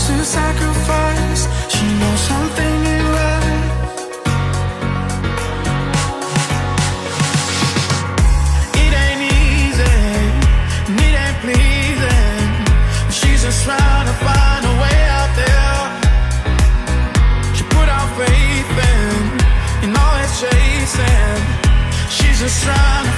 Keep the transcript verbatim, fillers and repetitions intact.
to sacrifice. She knows something ain't right. It ain't easy, and it ain't pleasing. She's just trying to find a way out there. She put our faith in, in all it's chasing. She's just trying to